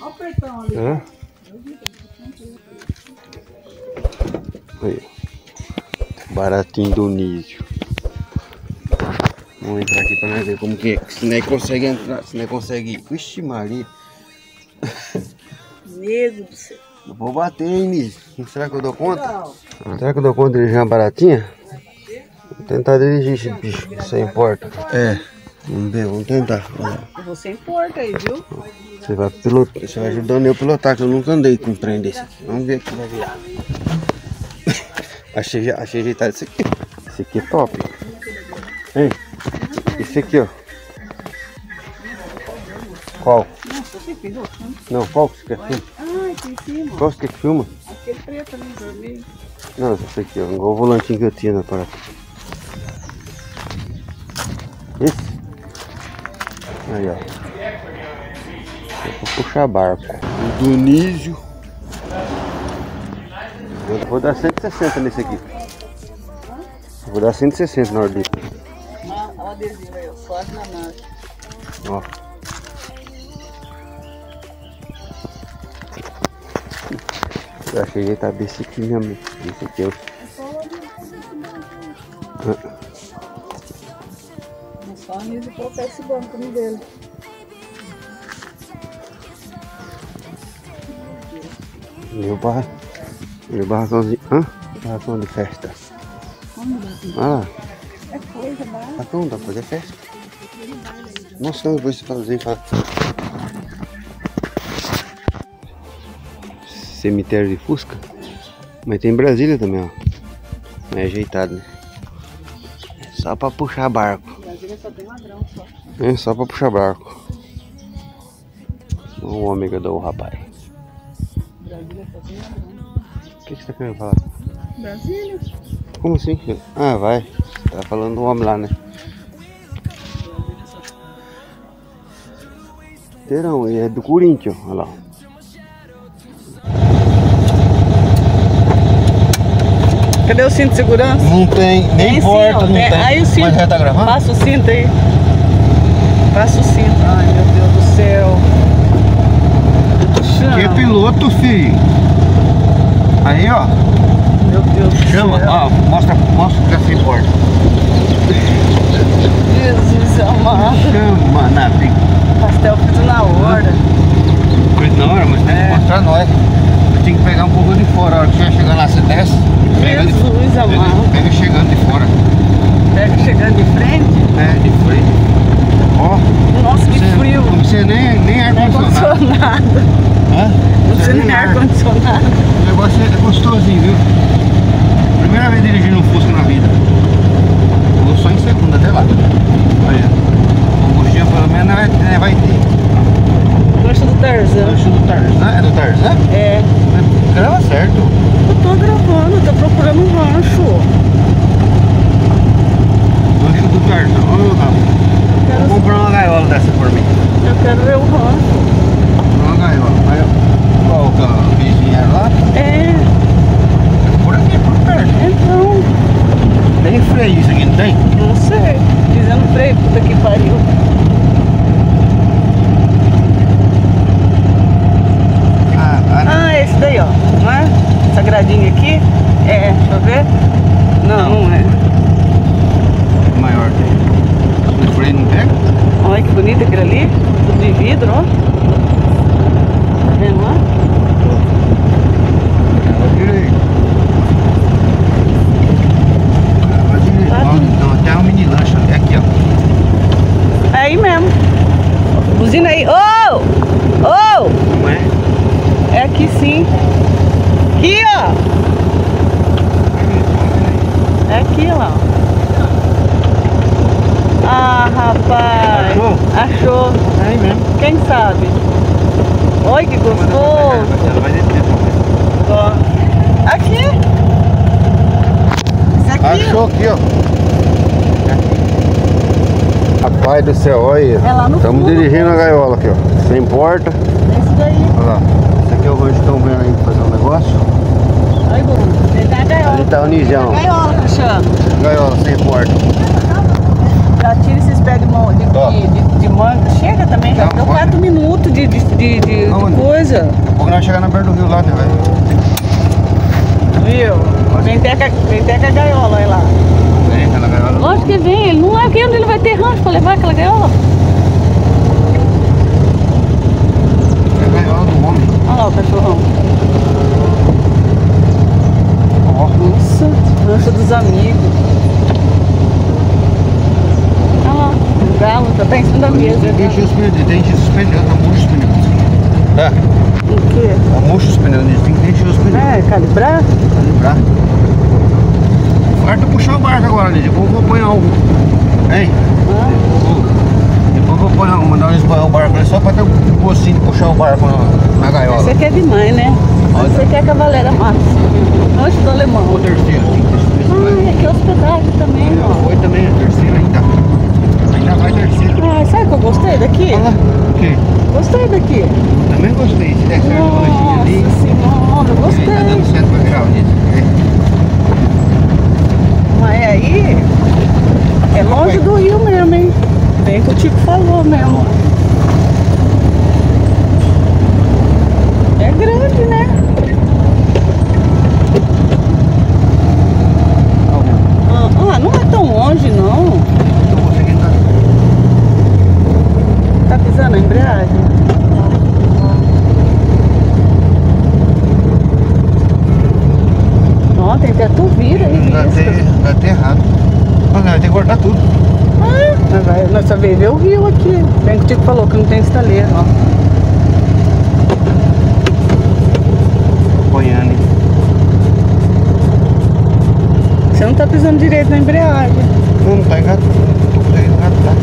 Olha o pretão ali. Hã? Aí. Baratinho do Nísio. Vamos entrar aqui pra nós ver como que é. Se nem consegue entrar, se nem consegue ir. Vixe Maria. Nego do céu. Eu vou bater, hein, Nísio? Será que eu dou conta? Não. Será que eu dou conta de dirigir uma baratinha? Vou tentar dirigir esse bicho, sem importa. É, vamos ver, vamos tentar. Você importa aí, viu? Você vai pilotar, você vai ajudando eu a pilotar, que eu nunca andei com um trem desse aqui. Vamos ver o que vai virar. Achei ajeitado esse aqui. Esse aqui é top. Hein? Esse aqui, ó. Qual? Nossa, você fez outro, né? Não, qual que você quer filmar? Ah, aqui em cima. Qual você quer que filma? Aquele preto ali, vermelho. Não, esse aqui, ó. Igual o volantinho que eu tinha na parada. Esse? Aí, ó. Eu vou puxar barco. O do Nísio. Eu vou dar 160 nesse aqui. Eu vou dar 160 na hora dele. Ah, olha o adesivo aí, ó. Quase na marcha. Ó. Eu achei que tá desse aqui mesmo. Esse aqui é o. Não só a Nisa colocar esse banco no dele. Meu barracãozinho. Hã? Barracão de festa. Vamos ver. Ah, É coisa, né? barracão da coisa é festa. Nossa, não, depois você fazer. Cemitério de Fusca. Mas tem em Brasília também, ó. É ajeitado, né? Só pra puxar barco. Brasília só tem ladrão só. É só pra puxar barco. O ômega do rapaz. Brasília só tem ladrão. O que você tá querendo falar? Brasília? Como assim? Ah, vai. Tá falando do homem lá, né? Terão, ele é do Corinthians, olha lá. Cadê o cinto de segurança? Não tem, nem porta, não tem. Aí o cinto. Mas já tá gravando? Passa o cinto aí. Passa o cinto. Ai, meu Deus do céu. Que piloto, filho. Aí, ó. Meu Deus do Chama, céu. ó. Mostra que sem porta. Jesus amado. Chama, nave. Pastel feito na hora. Coisa na hora, mas tem que mostrar nós. Eu tinha que pegar um pouco de fora. A hora que você chegar lá, você desce. Jesus amado. Pega chegando de fora. Pega chegando de frente. É, de frente. Ó. Nossa, que frio. Não precisa nem ar-condicionado. Ar-condicionado. Hã? Não precisa nem ar-condicionado. O negócio é gostosinho, viu? Primeira vez dirigindo um Fusca na vida. Vou só em segunda até lá. Olha. O combustível pelo menos vai ter. Lanche do Tarzan. Lanche do Tarzan? É do Tarzan? É. Grava certo. Eu tô gravando, tô procurando um rancho. Lanche do Tarzan. Vou comprar uma gaiola dessa por mim. Eu quero ver o rancho. Uma gaiola. Mas qual que é o vizinho lá? É. Por aqui, por perto. Então, Tem freio isso aqui, não tem? não sei. Dizendo freio, puta que pariu. Ah, esse daí, ó. Não é? Essa gradinha aqui? É, deixa eu ver. Não é. Maior tem. O freio não pega? Olha que bonito aquele ali. Tudo de vidro, ó. Tá vendo lá? Não, até uma mini lancha. É aqui, ó. É aí mesmo. Buzina aí. Ô! Ô! Não é? É aqui sim. Aqui, ó. É aqui, ó. Ah, rapaz. Achou? Achou. É aí mesmo. Quem sabe? Oi, que gostoso. Vai descer também. Ó. Aqui. Esse aqui. Achou aqui, ó. Rapaz do céu, olha. É lá no Estamos fundo. dirigindo a gaiola aqui, ó. Sem porta. Esse daí. Olha lá. Esse aqui é o rancho que estão vendo aí pra fazer um negócio. Aí, bom. Ele tá a gaiola. Ali tá o Nizão. Gaiola, Cristiano. Gaiola sem porta. Já tira esses pés de limão, de manga. Chega também, já Não, deu pode. 4 minutos de Aonde? coisa. Vamos nós chegar na beira do rio lá, né, velho? Viu? Vem até com a gaiola, olha lá. Vem, aquela gaiola. Lógico que vem, ele não é aqui onde ele vai ter rancho pra levar aquela gaiola. É a gaiola do homem. Olha lá o cachorrão. Ó, Nossa, rancho dos amigos. Olha lá, o galo tá bem em cima da mesa. tem que encher os pneus, tá murcho os pneus. É, O quê? tá murcho os pneus, tem que encher os pneus. É, calibrar? Calibrar. Farta puxar o barco agora, Lídia. Depois eu vou apanhar um. Hein? Depois eu vou apanhar um, mandar eles apanhar o barco ali só pra ter um gostinho de puxar o barco na gaiola. Você quer demais, né? Você quer cavaleira massa. Rancho do Alemão. O terceiro, Ah, aqui é hospedagem também, ó. foi também, a terceira ainda. Ainda vai terceiro. Ah, sabe que eu gostei daqui? Olha lá. O quê? Gostei daqui. Também gostei. Se der certo o lanchinho ali. Nossa senhora, eu Tá gostei. dando certo pra virar o nisso. Mas aí é longe do rio mesmo, hein? Bem que o Tico falou mesmo. É grande, né? Ah, não é tão longe, não. Tô conseguindo dar. Tá pisando na embreagem? Ó, tem até tuvira aí, Tá até errado. Mas vai ter que cortar tudo. Nós só veio ver o rio aqui. Bem que o Tico falou que não tem estaleiro, ó. Apanhando, hein? Você não tá pisando direito na embreagem. Não tá engatando. Não tô conseguindo engatar.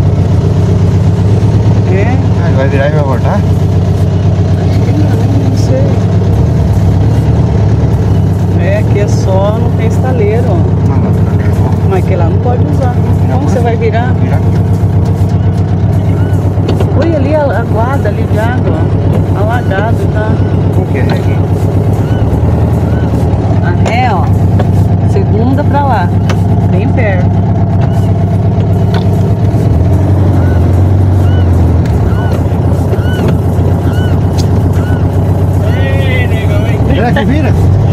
É? Ah, ele vai virar e vai voltar? Acho que não sei. É, aqui é só, não tem estaleiro, ó. Não, não, não. Mas que lá não pode usar. Como você vai virar? Virar aqui. Olha ali a guarda ali de água, ó. Alagado, tá? O que é aqui? A ré, ó. Segunda pra lá. Bem perto. Será que vira?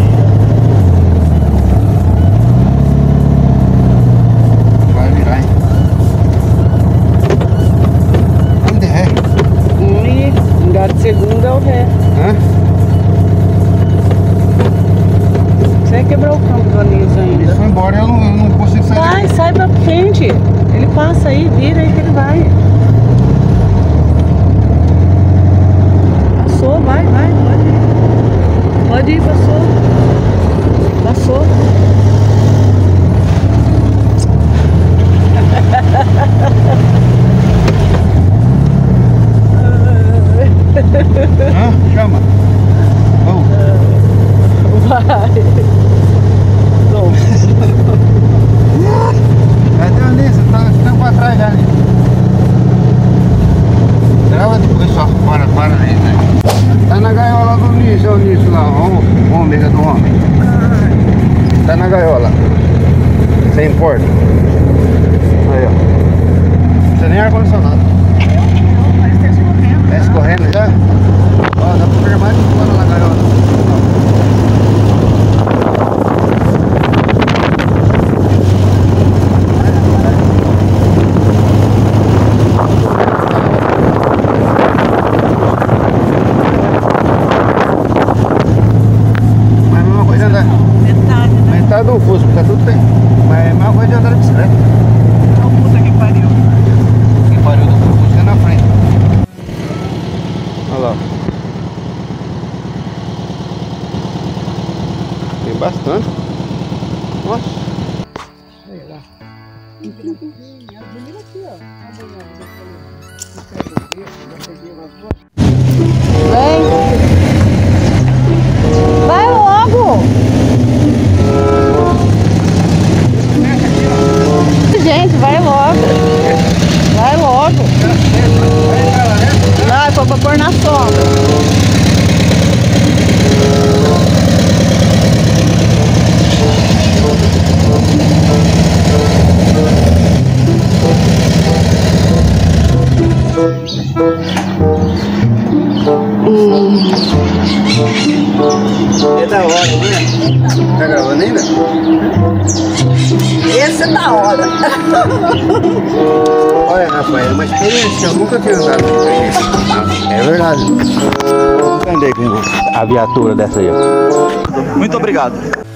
Vai virar, hein? Onde é? E engato segunda é o ré. Hã? Você quebrou o campo do anis Ele ainda. foi embora, eu não consigo sair Vai, daqui. sai pra frente. Ele passa aí, vira aí que ele vai. Passou, vai, pode ir. Pode ir, passou. Passou. Hã? Chama. Oh. Vai. Bom, Cadê o Nisso? Tá ficando pra trás já, Nisso. Grava depois só. Para aí, né? Tá na gaiola do Nisso, é o Nisso lá. O ômega do homem. Tá na gaiola. Sem porta. Aí, ó. Não precisa nem ar-condicionado. mas tá escorrendo. Tá escorrendo já? Ó, dá pra ver mais de fora na gaiola. Mas a mesma coisa andar. Metade, né? Metade do Fusco, tá tudo bem. Mas é a mesma coisa de andar de bicicleta. Olha o puta que pariu. Que pariu do Fusco é na frente. Olha lá. Tem bastante. Nossa. Sei lá. Vem. Vai logo. Gente, vai logo. Vai logo. Vai, foi pra pôr na sombra. É da hora, né? Tá gravando ainda? Esse é da hora. Olha, Rafael, é uma experiência. Eu nunca tinha andado com isso. É verdade. Nunca andei com a viatura dessa aí. Muito obrigado.